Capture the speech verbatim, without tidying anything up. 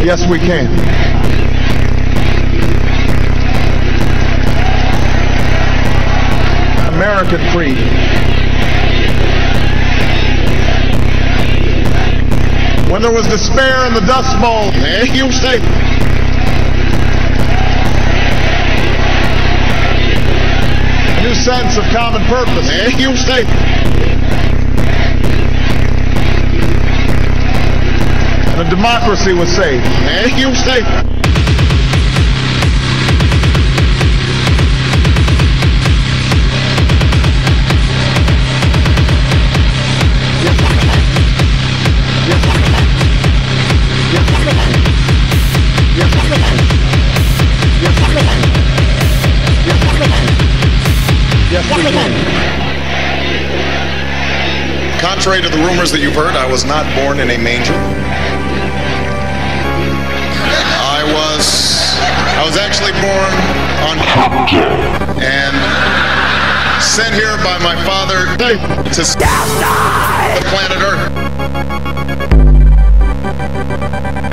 Yes, we can. American creed. When there was despair in the Dust Bowl, there you stay. A new sense of common purpose. There you stay. And a democracy was saved. There you stay. Contrary to the rumors that you've heard, I was not born in a manger. I was I was actually born on and sent here by my father to the planet Earth.